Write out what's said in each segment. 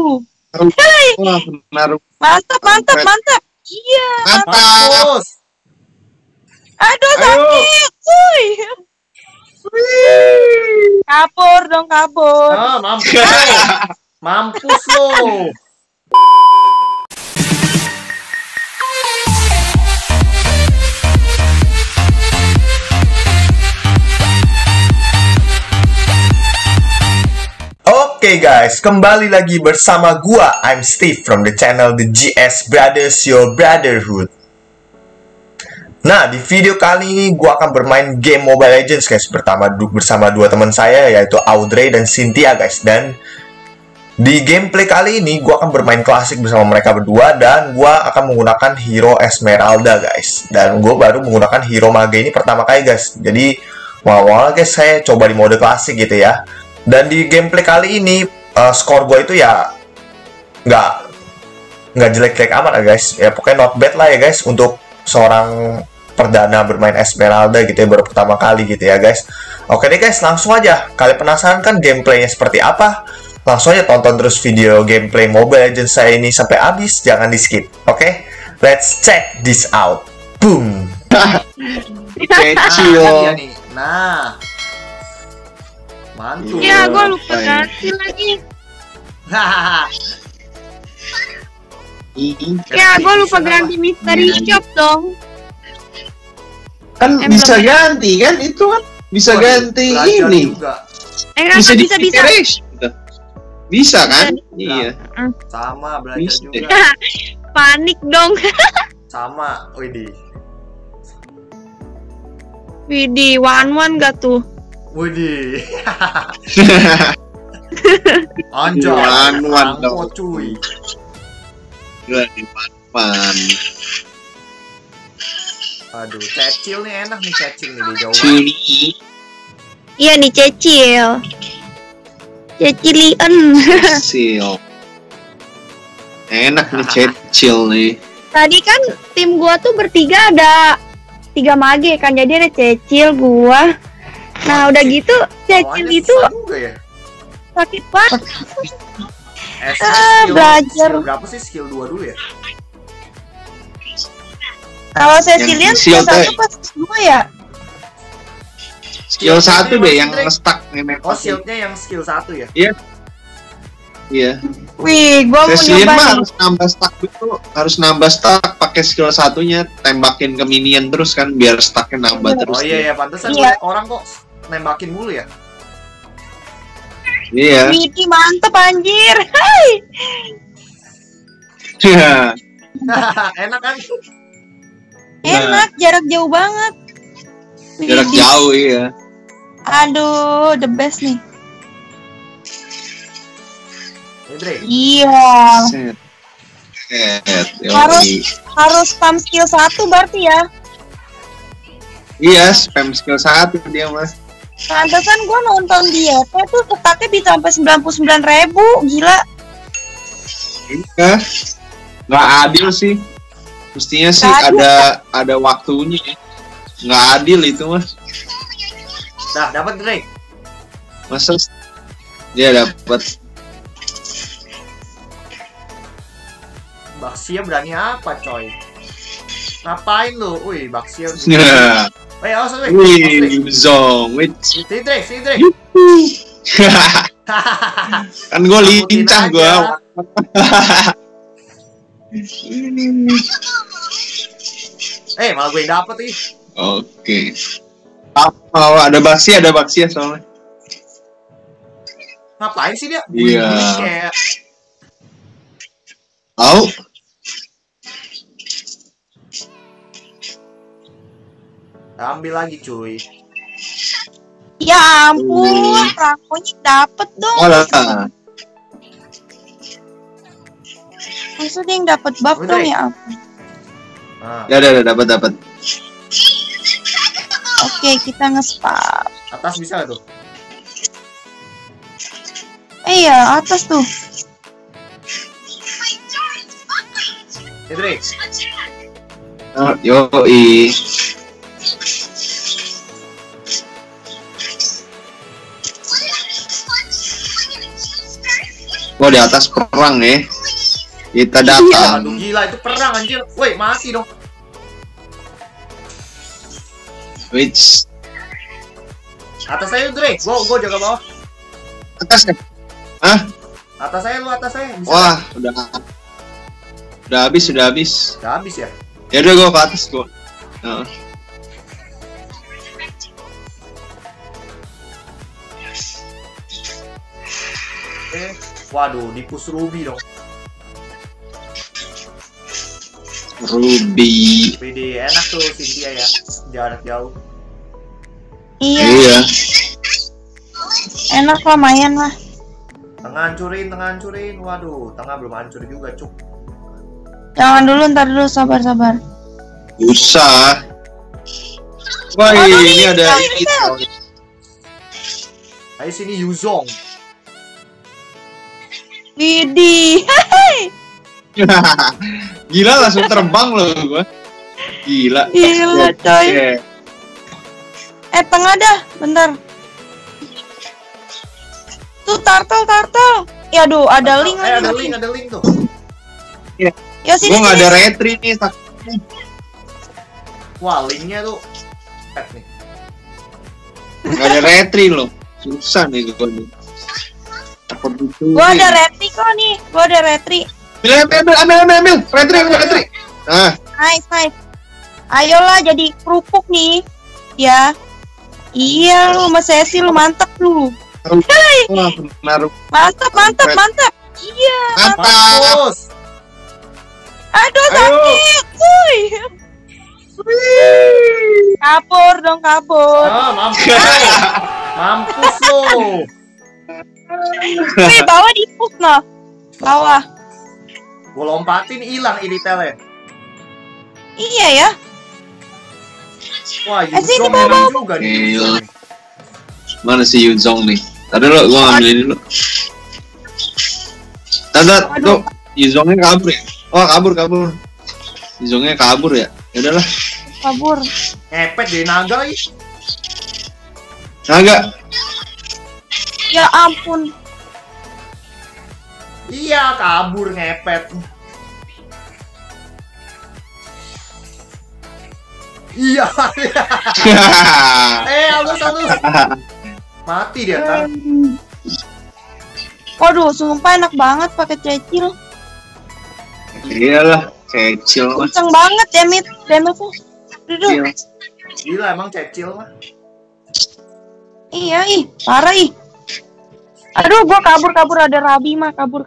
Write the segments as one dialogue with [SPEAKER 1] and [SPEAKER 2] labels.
[SPEAKER 1] Hai.
[SPEAKER 2] Wah, benar.
[SPEAKER 1] Mantap. Iya.
[SPEAKER 2] Mantap.
[SPEAKER 1] Aduh, sakit. Wuih. Kabur dong, kabur.
[SPEAKER 3] Ah, mampus. Mampus lo.
[SPEAKER 4] Oke guys, kembali lagi bersama gua, I'm Steve from the channel The GS Brothers, your brotherhood. Nah, di video kali ini gua akan bermain game Mobile Legends guys, bersama dua teman saya, yaitu Audrey dan Cynthia guys. Dan di gameplay kali ini gua akan bermain klasik bersama mereka berdua, dan gua akan menggunakan hero Esmeralda guys. Dan gua baru menggunakan hero mage ini pertama kali guys. Jadi awal-awal guys saya coba di mode klasik gitu ya. Dan di gameplay kali ini skor gue itu ya nggak jelek-jelek amat ya guys. Ya pokoknya not bad lah ya guys untuk seorang perdana bermain Esmeralda gitu ya, baru pertama kali gitu ya guys. Oke deh guys, langsung aja. Kalian penasaran kan gameplaynya seperti apa? Langsung aja tonton terus video gameplay Mobile Legends saya ini sampai habis, jangan di skip. Oke, let's check this out. Boom.
[SPEAKER 2] Kecil.
[SPEAKER 3] Nah. Mantul.
[SPEAKER 1] Ya, gue lupa ganti lagi. Ya, gue lupa ganti mystery shop dong.
[SPEAKER 2] Kan bisa ganti kan, itu kan bisa ganti ini. Bisa
[SPEAKER 1] bisa.
[SPEAKER 2] Bisa kan? Iya.
[SPEAKER 3] Sama belajar
[SPEAKER 2] Bisa.
[SPEAKER 3] juga.
[SPEAKER 1] Panik dong.
[SPEAKER 3] Sama, widih.
[SPEAKER 1] Widih, one gak tuh?
[SPEAKER 3] Widih. Anjay.
[SPEAKER 2] One
[SPEAKER 3] Angkot cuy.
[SPEAKER 2] Man.
[SPEAKER 3] Aduh, cecil nih, enak nih cecil nih di Jawa.
[SPEAKER 2] Cili.
[SPEAKER 1] Iya nih, Cecil. Cecilien.
[SPEAKER 2] Kecil. Enak nih Cecil nih.
[SPEAKER 1] Tadi kan tim gua tuh bertiga ada 3 mage kan, jadi ada Cecil, gua. Nah udah gitu Cecil itu
[SPEAKER 3] ya?
[SPEAKER 1] sakit banget.
[SPEAKER 3] Skill,
[SPEAKER 1] belajar.
[SPEAKER 3] Skill berapa sih? Skill 2 dulu ya?
[SPEAKER 1] Kalau Cecilian
[SPEAKER 2] skill
[SPEAKER 1] skill 1 pas 2 ya?
[SPEAKER 2] Skill 1 deh yang nge-stuck nih.
[SPEAKER 3] Oh, shieldnya yang skill 1 ya?
[SPEAKER 2] Iya. Iya.
[SPEAKER 1] Wih, gua mau
[SPEAKER 2] Cecilian
[SPEAKER 1] nyoba
[SPEAKER 2] mah
[SPEAKER 1] nih.
[SPEAKER 2] harus nambah stack dulu, harus nambah stack pakai skill satunya, tembakin ke minion terus kan biar stacknya nambah terus.
[SPEAKER 3] Oh iya ya, pantesan
[SPEAKER 1] Iya.
[SPEAKER 3] orang kok nembakin mulu ya?
[SPEAKER 2] Iya.
[SPEAKER 1] Widih, mantep anjir. Hai.
[SPEAKER 2] Iya.
[SPEAKER 3] Enak kan?
[SPEAKER 1] Enak, jarak jauh banget.
[SPEAKER 2] Jarak
[SPEAKER 1] Widih.
[SPEAKER 2] jauh iya.
[SPEAKER 1] Aduh, the best nih.
[SPEAKER 3] Dre.
[SPEAKER 1] Iya.
[SPEAKER 2] Set.
[SPEAKER 1] Harus spam skill 1 berarti ya.
[SPEAKER 2] Iya, spam skill 1 dia mas.
[SPEAKER 1] Pantesan gua nonton dia tuh ketatnya bisa sampai 99.000, gila.
[SPEAKER 2] Iya. Nggak adil sih. Mestinya sih
[SPEAKER 1] Nggak
[SPEAKER 2] ada waktunya. Nggak adil itu mas.
[SPEAKER 3] Dah, dapat Dre.
[SPEAKER 2] Masa dia dapat.
[SPEAKER 3] Baxia berani apa, coy? Ngapain lu? Wih, Baxia.
[SPEAKER 2] Nah.
[SPEAKER 3] Wih, awas, wih.
[SPEAKER 2] Wih, zong, wih.
[SPEAKER 3] Si Dre.
[SPEAKER 2] Kan gue lincah gue.
[SPEAKER 3] Malah gue yang dapet ih.
[SPEAKER 2] Oke. Oh, ada Baxia soalnya.
[SPEAKER 3] Ngapain sih dia?
[SPEAKER 2] Iya.
[SPEAKER 3] Kayak
[SPEAKER 2] Tahu?
[SPEAKER 3] ambil lagi cuy.
[SPEAKER 1] Ya ampun, rakonya dapet dong.
[SPEAKER 2] Oh lah.
[SPEAKER 1] Maksudnya yang dapet buff
[SPEAKER 3] Udah,
[SPEAKER 1] dong
[SPEAKER 3] Dre.
[SPEAKER 1] ya ampun.
[SPEAKER 3] Nah,
[SPEAKER 2] Ya udah dapat.
[SPEAKER 1] Oke, kita nge-spam.
[SPEAKER 3] atas bisa gak tuh?
[SPEAKER 1] Iya, atas tuh.
[SPEAKER 3] Dre.
[SPEAKER 2] Yoi. Oh di atas perang ya. Kita datang.
[SPEAKER 3] Aduh gila itu perang anjir. Woi, mati dong.
[SPEAKER 2] Which
[SPEAKER 3] Atas saya Dre. Gua jaga bawah.
[SPEAKER 2] atas ya? Hah?
[SPEAKER 3] Atas saya lu, atas saya. Bisa
[SPEAKER 2] Wah, udah habis,
[SPEAKER 3] Udah habis ya?
[SPEAKER 2] Ya udah gua ke atas gua. Nah.
[SPEAKER 3] Waduh, di push Ruby dong.
[SPEAKER 2] Ruby.
[SPEAKER 3] PD enak tuh Cynthia ya. Jarak jauh.
[SPEAKER 1] Iya, enak lumayan lah.
[SPEAKER 3] Tengah hancurin. Waduh, tengah belum hancur juga, cuk.
[SPEAKER 1] Jangan dulu, ntar dulu, sabar.
[SPEAKER 2] Usah. Wah,
[SPEAKER 1] Aduh,
[SPEAKER 2] ini ada
[SPEAKER 1] ini
[SPEAKER 2] ini.
[SPEAKER 3] Ayo sini Yuzong.
[SPEAKER 1] Widih.
[SPEAKER 2] Gila langsung terbang loh gua. Gila.
[SPEAKER 1] Gila, coy.
[SPEAKER 2] Yeah.
[SPEAKER 1] Tengah dah, bentar. Tuh turtle. Ya aduh, ada link lagi.
[SPEAKER 3] Ada link tuh.
[SPEAKER 1] Ya sini.
[SPEAKER 2] Gua nggak ada
[SPEAKER 1] sini.
[SPEAKER 2] retri nih.
[SPEAKER 3] Wah, linknya tuh nih.
[SPEAKER 2] Nggak ada retri loh. Susah nih gua nih. Takut itu.
[SPEAKER 1] Gua ada retri kok nih.
[SPEAKER 2] Ambil. Retri. Nah,
[SPEAKER 1] Nice. Ayolah jadi kerupuk nih. Ya. Iya lu, Mas Cecil lu mantep lu.
[SPEAKER 2] wah, menaruh.
[SPEAKER 1] Mantap. Iya.
[SPEAKER 2] Mantap.
[SPEAKER 3] Mampus.
[SPEAKER 1] Aduh,
[SPEAKER 2] Ayo.
[SPEAKER 1] sakit. Wuih. Kabur.
[SPEAKER 3] Mampus lo.
[SPEAKER 1] Wih, bawah dipuk noh. Bawah.
[SPEAKER 3] Gua lompatin hilang ini tele.
[SPEAKER 1] Iya ya.
[SPEAKER 3] Wah,
[SPEAKER 1] sini
[SPEAKER 3] Yuzong
[SPEAKER 1] bawah.
[SPEAKER 3] memang juga nih.
[SPEAKER 2] Gila. Mana si Yuzong nih? Tadi lo gua ngambilin dulu. Tuh, Yuzongnya kabur ya? Oh, kabur. Yuzongnya kabur ya? Ya udahlah.
[SPEAKER 1] Kabur.
[SPEAKER 3] Ngepet dari naga ih.
[SPEAKER 2] Naga.
[SPEAKER 1] Ya ampun.
[SPEAKER 3] Iya, kabur ngepet. Iya. Halus. Mati dia kan.
[SPEAKER 1] Waduh, sumpah enak banget pakai Cecil.
[SPEAKER 2] Iyalah, kecil mas.
[SPEAKER 1] Kenceng banget ya, damage-nya. Duh.
[SPEAKER 3] Gila emang Cecil mah.
[SPEAKER 1] Iya, parah ih. Aduh, gua kabur ada Rabi mah, kabur.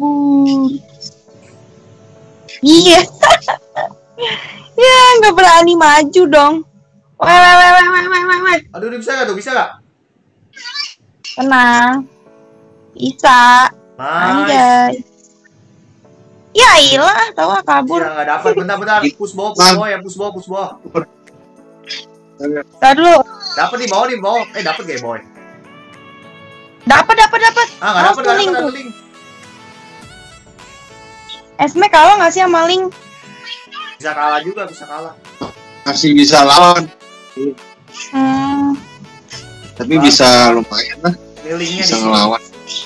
[SPEAKER 1] Iya. Ya, nggak berani maju dong. Weh.
[SPEAKER 3] Aduh, bisa gak?
[SPEAKER 1] Tenang. Bisa.
[SPEAKER 3] Nice.
[SPEAKER 1] Anjay. Ya ilah, tahu kabur.
[SPEAKER 3] Iya, nggak dapat. Bentar. Push bawah ya.
[SPEAKER 1] Tar dulu.
[SPEAKER 3] Dapat di bawah. Dapat gak boy?
[SPEAKER 1] Dapat.
[SPEAKER 3] Nggak dapat link.
[SPEAKER 1] Esme kalah nggak sih sama Link?
[SPEAKER 3] Bisa kalah juga.
[SPEAKER 2] Masih bisa lawan. Tapi bisa lumayan lah.
[SPEAKER 3] Linknya
[SPEAKER 2] Bisa
[SPEAKER 3] di
[SPEAKER 2] ngelawan.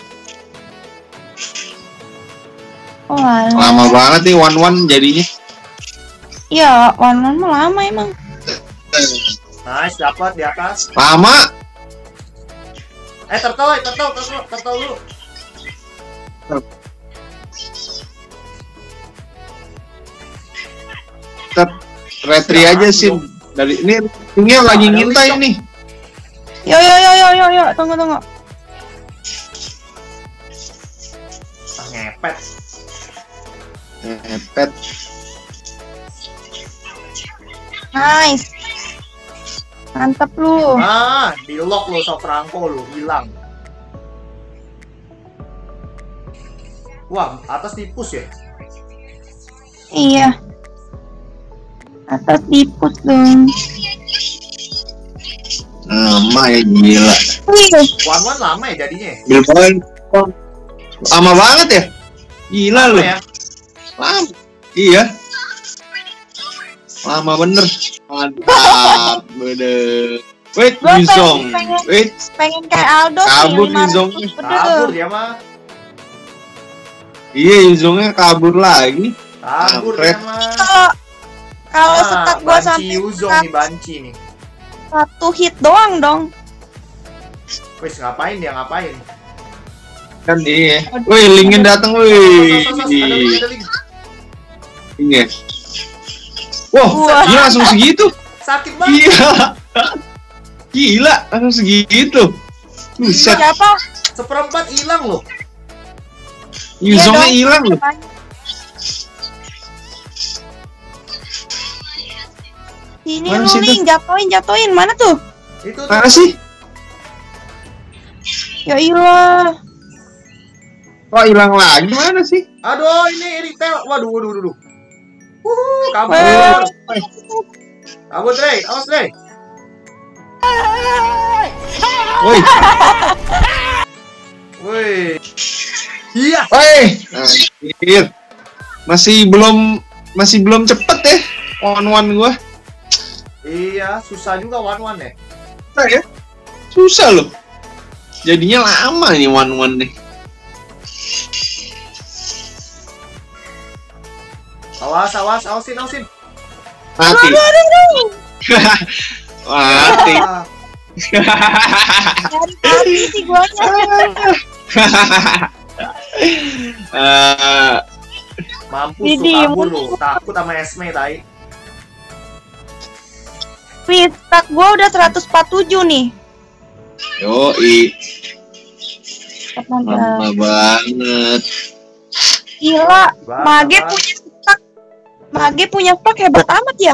[SPEAKER 1] Oh, alah.
[SPEAKER 2] Lama banget nih 1-1 jadinya.
[SPEAKER 1] Iya, one mah lama emang.
[SPEAKER 3] Nice, dapat di atas.
[SPEAKER 2] Lama.
[SPEAKER 3] Turtle dulu.
[SPEAKER 2] Retri aja sih. Dari ini lagi ngintai nih.
[SPEAKER 1] Yo, tunggu.
[SPEAKER 3] Ngepet.
[SPEAKER 1] Nice. Mantep lu.
[SPEAKER 3] Di lock lo Franco lu hilang. Wah, atas di push ya?
[SPEAKER 1] Iya. Atas diput dong.
[SPEAKER 2] Lama ya gila.
[SPEAKER 3] One lama ya jadinya.
[SPEAKER 2] Billpoint lama banget ya. Gila lu.
[SPEAKER 3] Ya?
[SPEAKER 2] Lama. Iya. Lama bener. Mantap. Bener. Wait, Yuzong. Wait.
[SPEAKER 1] Pengen kayak Aldo
[SPEAKER 2] kabur
[SPEAKER 1] sih,
[SPEAKER 2] Yuzong.
[SPEAKER 3] Kabur dia mah.
[SPEAKER 2] Iya, Yuzongnya kabur lagi.
[SPEAKER 3] Kabur
[SPEAKER 2] Kampret.
[SPEAKER 3] dia mah.
[SPEAKER 1] Kalau setak gua
[SPEAKER 3] Banci
[SPEAKER 1] sampai
[SPEAKER 3] Yuzong nih, Banci nih.
[SPEAKER 1] 1 hit doang dong.
[SPEAKER 3] Wes ngapain dia ngapain?
[SPEAKER 2] Kan dia. Woi, Lingin datang, woi.
[SPEAKER 3] Ada link.
[SPEAKER 2] Iya. Wah,
[SPEAKER 1] Wah.
[SPEAKER 2] gila langsung segitu.
[SPEAKER 3] Sakit banget.
[SPEAKER 2] Gila. Gila, langsung segitu. Buset,
[SPEAKER 1] Siapa?
[SPEAKER 3] Seperempat hilang loh.
[SPEAKER 2] Yuzongnya
[SPEAKER 1] Iya dong.
[SPEAKER 2] hilang loh.
[SPEAKER 1] Ini
[SPEAKER 2] Mana
[SPEAKER 1] lu
[SPEAKER 2] sih
[SPEAKER 1] Ling, jatuhin. Mana tuh?
[SPEAKER 3] Itu tuh.
[SPEAKER 2] Mana sih?
[SPEAKER 1] Ya iyalah.
[SPEAKER 2] Kok hilang lagi? Mana sih?
[SPEAKER 3] Aduh, ini retail. Waduh. Kabur.
[SPEAKER 1] Weh.
[SPEAKER 3] Kabur, Dre. Awas, Dre.
[SPEAKER 2] Woi,
[SPEAKER 3] Woi. Iya.
[SPEAKER 2] woi. Anjir. Masih belum cepet ya. One gua.
[SPEAKER 3] Iya, susah juga one-one ya.
[SPEAKER 2] Susah ya? Susah loh. Jadinya lama nih one nih.
[SPEAKER 3] Awasin.
[SPEAKER 2] Mati. Mati.
[SPEAKER 3] Ah,
[SPEAKER 1] Dari sih guanya.
[SPEAKER 3] mampus tuh
[SPEAKER 1] Didi,
[SPEAKER 3] kabur lu. Takut sama Esme tai.
[SPEAKER 1] Stak gua udah 147 nih.
[SPEAKER 2] Yoi,
[SPEAKER 1] Astaga.
[SPEAKER 2] lama banget.
[SPEAKER 1] Gila,
[SPEAKER 3] Bang,
[SPEAKER 1] Mage
[SPEAKER 3] bang.
[SPEAKER 1] punya stak. Mage punya stak hebat amat ya.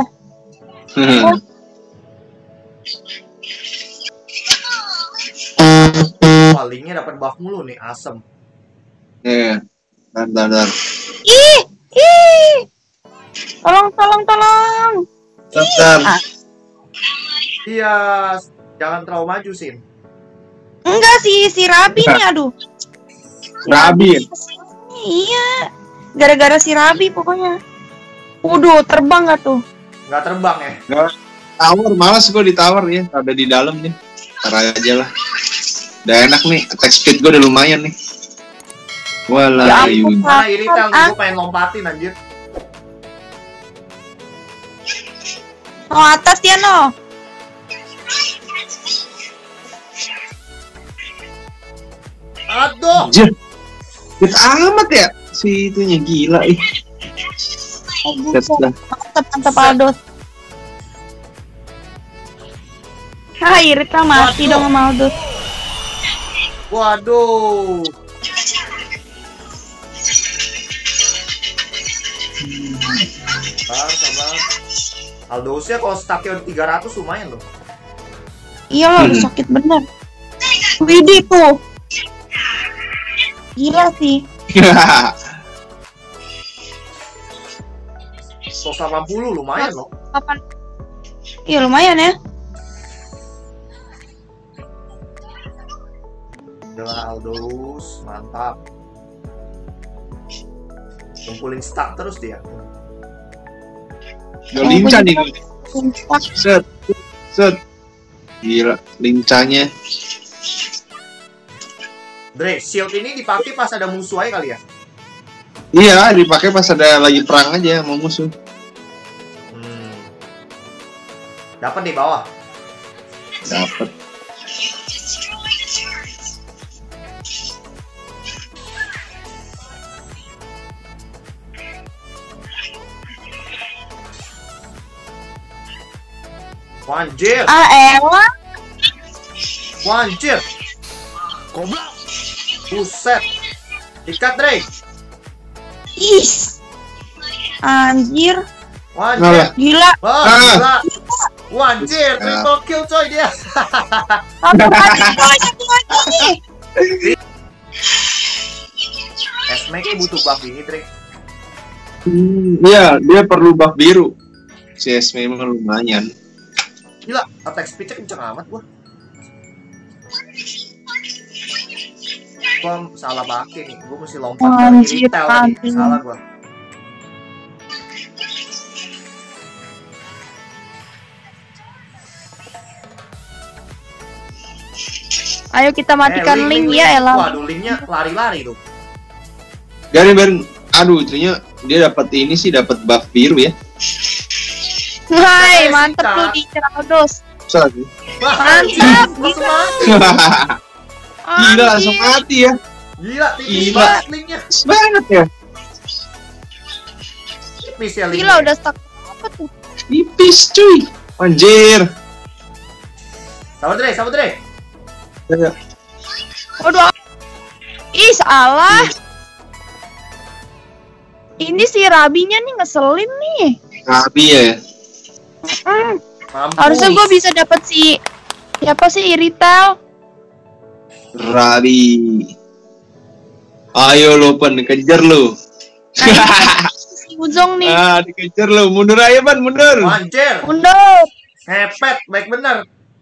[SPEAKER 3] Wah, linknya dapat buff mulu nih, asem.
[SPEAKER 2] Ya, bentar.
[SPEAKER 1] Ih. Tolong.
[SPEAKER 2] Bentar.
[SPEAKER 3] Iya, jangan terlalu maju, Sin.
[SPEAKER 1] Enggak sih, si Rabi nih, aduh.
[SPEAKER 2] Rabi ya?
[SPEAKER 1] Iya. Gara-gara si Rabi pokoknya. Waduh, terbang gak tuh?
[SPEAKER 3] Nggak terbang ya?
[SPEAKER 2] Nggak, tower, malas gue di tower ya. Ada di dalam nih. Ntar aja lah. Udah enak nih, attack speed gue udah lumayan nih. Walah,
[SPEAKER 1] Ya ampun,
[SPEAKER 3] Mana ini tel
[SPEAKER 1] Ah.
[SPEAKER 3] gue pengen lompatin anjir.
[SPEAKER 1] No, atas dia no.
[SPEAKER 3] Aduh,
[SPEAKER 2] anjir. Gede amat ya si itunya, gila ih. Set dah.
[SPEAKER 1] Mantap Aldo. Irita mati
[SPEAKER 3] Waduh.
[SPEAKER 1] dong sama Aldo.
[SPEAKER 3] waduh. Sabar. Aldosnya kalau stacknya 300 lumayan loh.
[SPEAKER 1] Iya loh, sakit bener. Widih tuh. Gila sih.
[SPEAKER 3] 180 lumayan loh.
[SPEAKER 1] Kapan? Iya lumayan ya.
[SPEAKER 3] Udah Aldos, mantap. Kumpulin stack terus dia.
[SPEAKER 2] Udah lincah nih. Set. Gila, lincahnya.
[SPEAKER 3] Dre, shield ini dipakai pas ada musuh aja kali ya?
[SPEAKER 2] Iya, dipakai pas ada lagi perang aja sama musuh.
[SPEAKER 3] Dapat di bawah.
[SPEAKER 2] Dapat.
[SPEAKER 3] Wanjir,
[SPEAKER 1] Elah.
[SPEAKER 3] wanjir.
[SPEAKER 5] Goblok.
[SPEAKER 3] Buset. Ikat, Dre.
[SPEAKER 1] Is. Anjir.
[SPEAKER 3] Wanjir.
[SPEAKER 1] Gila.
[SPEAKER 3] Wah,
[SPEAKER 2] Ah.
[SPEAKER 3] gila. Wanjir, triple kill coy dia.
[SPEAKER 1] Satu kali lagi.
[SPEAKER 3] Esme kayak butuh buff ini, Dre.
[SPEAKER 2] Iya, dia perlu buff biru. CS memang lumayan.
[SPEAKER 3] Gila, attack speed-nya kenceng amat gua. Gua salah pakai nih, gua mesti lompat ke
[SPEAKER 1] Anjir,
[SPEAKER 3] retail tadi.
[SPEAKER 1] anjir.
[SPEAKER 3] Salah gua.
[SPEAKER 1] Ayo kita matikan link ya Elah.
[SPEAKER 3] Waduh, linknya lari-lari tuh.
[SPEAKER 2] Biarin. Aduh, itunya dia dapat ini sih, dapat buff biru ya.
[SPEAKER 1] Hai, mantep lu di Ceraldos.
[SPEAKER 2] Salah sih.
[SPEAKER 1] Mantap,
[SPEAKER 3] Langsung
[SPEAKER 1] gila.
[SPEAKER 3] mati.
[SPEAKER 2] Gila, langsung mati ya.
[SPEAKER 3] Gila, tipis
[SPEAKER 2] Gila.
[SPEAKER 3] banget linknya.
[SPEAKER 2] Banget ya.
[SPEAKER 3] Tipis ya linknya.
[SPEAKER 1] Gila udah stuck apa tuh?
[SPEAKER 2] Tipis cuy. Anjir.
[SPEAKER 3] Sabar Dre.
[SPEAKER 2] Ya.
[SPEAKER 1] Waduh. Ih, salah. Ini si Rabinya nih ngeselin nih.
[SPEAKER 2] Rabi ya.
[SPEAKER 3] Mampus.
[SPEAKER 1] Harusnya gue bisa dapet si siapa sih Irital?
[SPEAKER 2] Rabi. Ayo lo Pan, kejar lo.
[SPEAKER 1] Si Uzong nih.
[SPEAKER 2] Dikejar lo. Mundur aja Pan, mundur.
[SPEAKER 3] Anjir.
[SPEAKER 1] Mundur.
[SPEAKER 3] Ngepet, baik bener.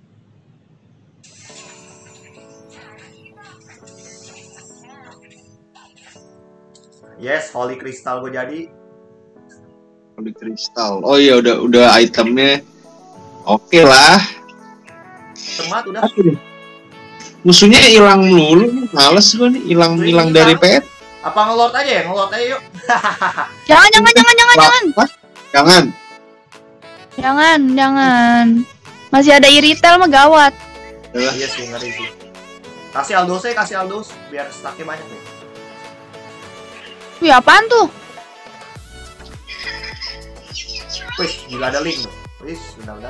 [SPEAKER 3] Yes, Holy Crystal gue jadi.
[SPEAKER 2] Holy Crystal. Oh iya, udah itemnya. Oke lah.
[SPEAKER 3] Temat udah.
[SPEAKER 2] Apa nih? Musuhnya hilang melulu, males gue nih, hilang dari pet.
[SPEAKER 3] Apa ngelord aja ya? Ngelord aja yuk.
[SPEAKER 1] Jangan. Masih ada Irital mah gawat.
[SPEAKER 3] Iya sih, ngeri sih. Kasih Aldos biar stacknya banyak nih.
[SPEAKER 1] Wih, apaan tuh?
[SPEAKER 3] Wih, gila ada link. Wih, benar-benar.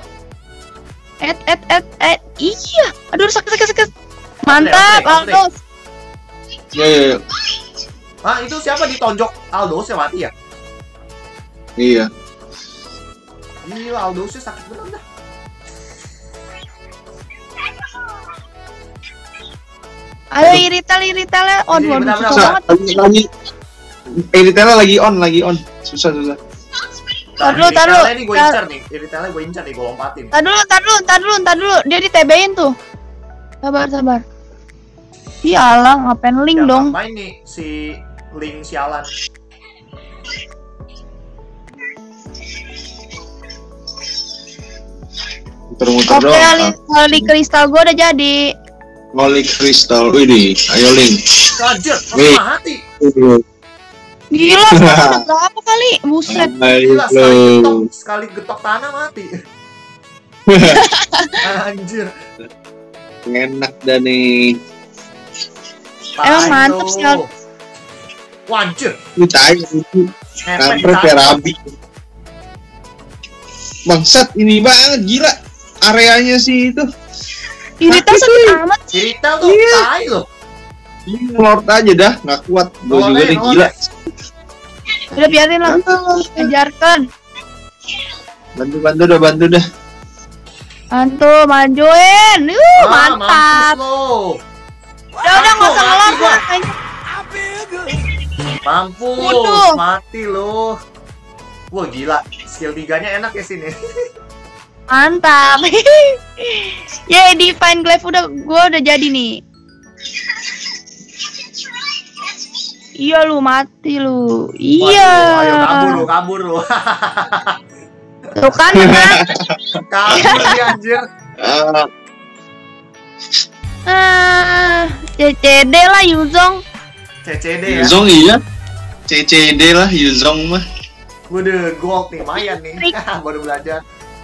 [SPEAKER 1] Iya. Aduh, sakit. Mantap,
[SPEAKER 3] Oke.
[SPEAKER 1] Aldos.
[SPEAKER 2] Ya.
[SPEAKER 3] Ah, itu siapa ditonjok Aldos yang mati ya?
[SPEAKER 2] Iya.
[SPEAKER 3] Gila, Aldosnya sakit bener dah.
[SPEAKER 1] Ayo Iritalnya. Oh,
[SPEAKER 3] Ini
[SPEAKER 1] aduh,
[SPEAKER 3] benar-benar.
[SPEAKER 1] susah banget.
[SPEAKER 2] Lagi. Editnya lagi on. Susah.
[SPEAKER 1] Tar dulu.
[SPEAKER 3] Iritelnya nih gue incar nih. Iritelnya gue incar nih, gue lompatin.
[SPEAKER 1] Tar dulu. Dia di TB-in tuh. Sabar. Ih, alang, ngapain link
[SPEAKER 3] Ya,
[SPEAKER 1] dong?
[SPEAKER 3] ngapain nih si link sialan?
[SPEAKER 2] Muter-muter
[SPEAKER 1] Oke,
[SPEAKER 2] doang.
[SPEAKER 1] Holy Crystal gue udah jadi.
[SPEAKER 2] Holy Crystal. Widih, ayo Link.
[SPEAKER 3] Anjir,
[SPEAKER 2] Wih.
[SPEAKER 3] langsung mati.
[SPEAKER 1] Gila, udah berapa kali? Buset.
[SPEAKER 3] Gila, sekali getok tanah mati. Anjir.
[SPEAKER 2] Enak dah nih.
[SPEAKER 1] Emang mantep sih, Al.
[SPEAKER 3] Wajir.
[SPEAKER 2] Ini tai itu. Kampret ya Rabi. Bangsat ini banget gila. Areanya sih itu.
[SPEAKER 1] Irital sakit amat sih.
[SPEAKER 3] Iritel tuh
[SPEAKER 2] Iya.
[SPEAKER 3] tai loh.
[SPEAKER 2] Ini ngelord aja dah, nggak kuat. Gue
[SPEAKER 3] Ngelord
[SPEAKER 2] juga
[SPEAKER 3] aja,
[SPEAKER 2] nih
[SPEAKER 3] ngelord
[SPEAKER 2] gila.
[SPEAKER 1] Udah biarin lah. Ajarkan.
[SPEAKER 2] Bantu dah.
[SPEAKER 1] Bantu, majuin. Mantap.
[SPEAKER 3] Mampus lo.
[SPEAKER 1] Udah, nggak usah ngelor
[SPEAKER 3] gua.
[SPEAKER 1] lah.
[SPEAKER 3] Mampus,
[SPEAKER 1] Waduh.
[SPEAKER 3] mati lo. Wah gila, skill 3-nya enak ya sini.
[SPEAKER 1] Mantap. Yeay, Divine Glaive gua udah jadi nih. Iya lu mati lu. Iya.
[SPEAKER 3] Waduh, ayo kabur lu.
[SPEAKER 1] Tuh kan menang.
[SPEAKER 3] Kabur dia anjir.
[SPEAKER 1] CCD lah Yuzong.
[SPEAKER 3] CCD ya.
[SPEAKER 2] Yuzong iya. CCD lah Yuzong mah.
[SPEAKER 3] Waduh, gold nih, lumayan nih. Baru belajar.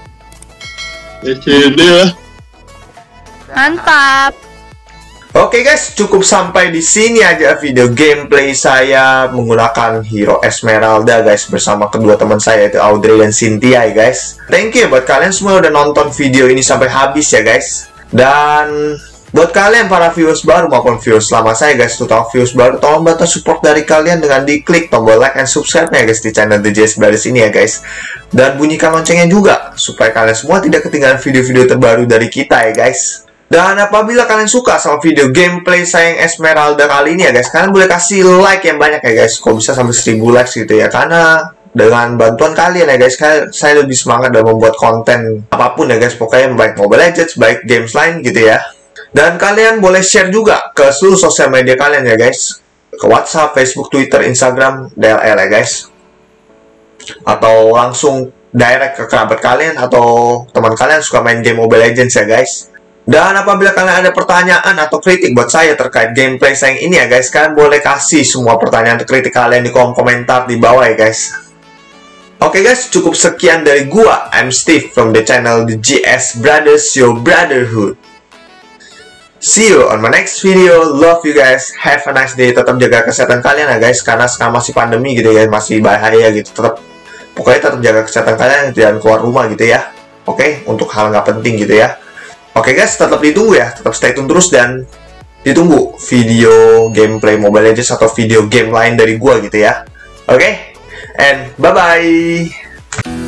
[SPEAKER 2] CCD lah.
[SPEAKER 1] Mantap.
[SPEAKER 4] Oke guys, cukup sampai di sini aja video gameplay saya menggunakan hero Esmeralda guys bersama kedua teman saya yaitu Audrey dan Cynthia ya guys. Thank you buat kalian semua udah nonton video ini sampai habis ya guys. Dan buat kalian para viewers baru maupun viewers lama saya guys, total viewers baru, tolong bantu support dari kalian dengan diklik tombol like and subscribe ya guys di channel The JS Brothers ini ya guys. Dan bunyikan loncengnya juga supaya kalian semua tidak ketinggalan video-video terbaru dari kita ya guys. Dan apabila kalian suka sama video gameplay saya yang Esmeralda kali ini ya guys, kalian boleh kasih like yang banyak ya guys. Kalau bisa sampai 1000 likes gitu ya. Karena dengan bantuan kalian ya guys, saya lebih semangat dalam membuat konten apapun ya guys. Pokoknya baik Mobile Legends, baik games lain gitu ya. Dan kalian boleh share juga ke seluruh sosial media kalian ya guys. Ke WhatsApp, Facebook, Twitter, Instagram, DLL ya guys. Atau langsung direct ke kerabat kalian atau teman kalian suka main game Mobile Legends ya guys. Dan apabila kalian ada pertanyaan atau kritik buat saya terkait gameplay saya yang ini ya guys, kalian boleh kasih semua pertanyaan atau kritik kalian di kolom komentar di bawah ya guys. Oke guys, cukup sekian dari gua. I'm Steve from the channel The GS Brothers, your brotherhood. See you on my next video. Love you guys. Have a nice day. Tetap jaga kesehatan kalian ya guys, karena sekarang masih pandemi gitu ya, masih bahaya gitu. Pokoknya tetap jaga kesehatan kalian, jangan keluar rumah gitu ya. Oke, untuk hal nggak penting gitu ya. Oke guys, tetap ditunggu ya, tetap stay tune terus dan ditunggu video gameplay Mobile Legends atau video game lain dari gua gitu ya. Oke, and bye bye.